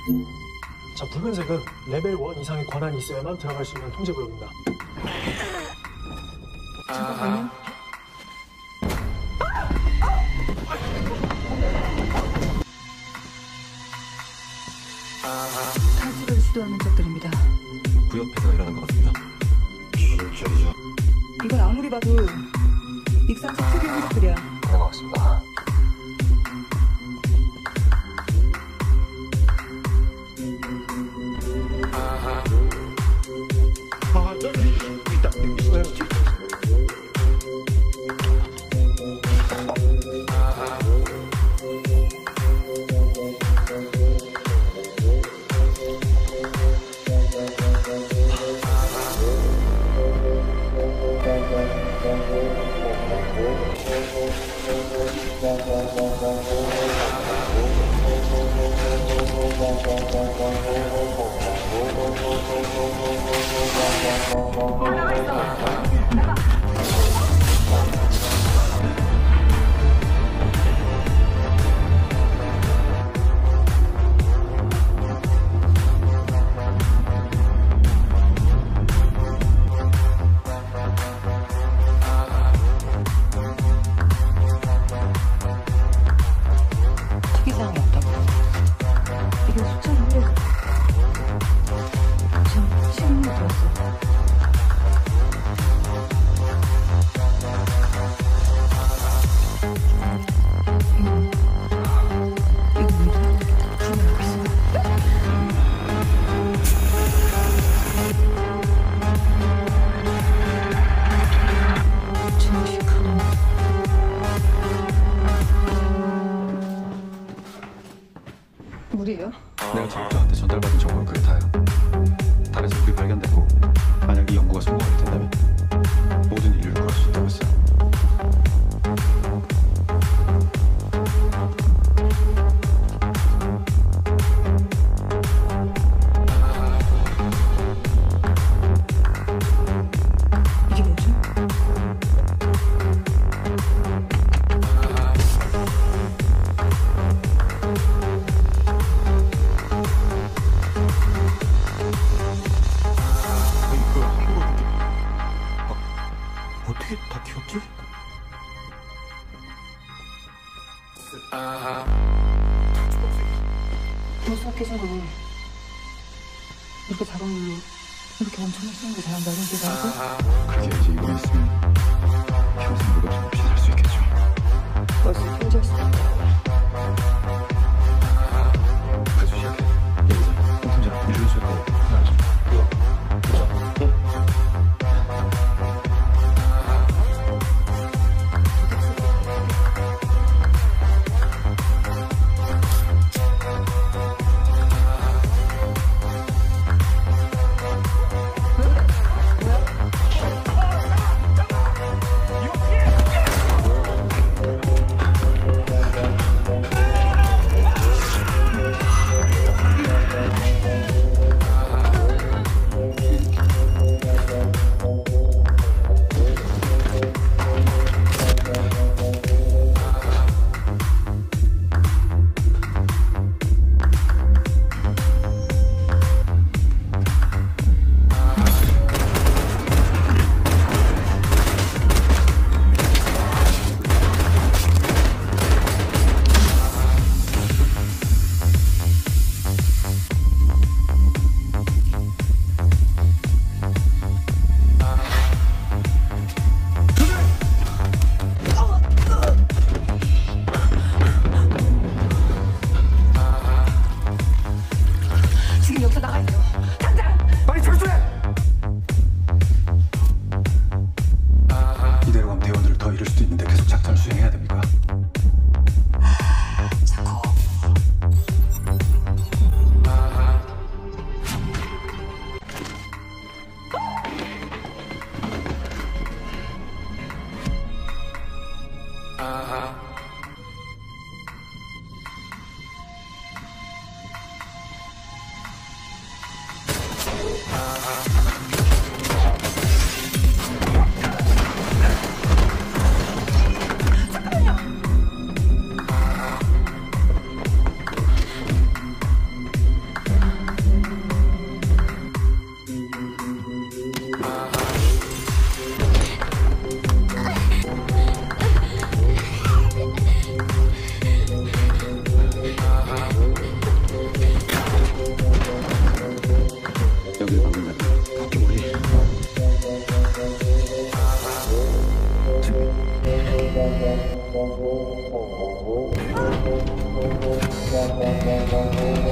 자, 붉은색은 레벨 1 이상의 권한이 있어야만 들어갈 수 있는 통제구역입니다. 잠깐만요. 탈출을 시도하는 적들입니다. 구역 폐쇄가 일어난 것 같습니다. 기술적이죠. 이건 아무리 봐도 익산성 특유의 흔적들이야. 네, 맞습니다. 저기 있다. 특이사항이 없다고. 이게 숫자인데 지금 신문이 들었어. 이거 뭐야? 주문 여기 있어. 정식하는 물이에요? 내가 지국장한테 전달받은 정보는 그게 다야. 달에서 물이 발견되고 만약 이 연구가 성공하게 된다면 모든 인류를 구할 수 있다고 했어. 이게 뭐지? 아니 그걸 함부로 그렇게 어떻게 다 키웠지? 노스마켓에서는 이렇게 작은 물로 이렇게 엄청난 수익을 잘한다는 게 알고 그렇게 해야지 이거 있으면 평생 물없이 없이 살 수 있겠죠. 벌써 통제할 수 있다. 그래서 시작해. 예의자, 통통장, 인류 수역하고 하나 네.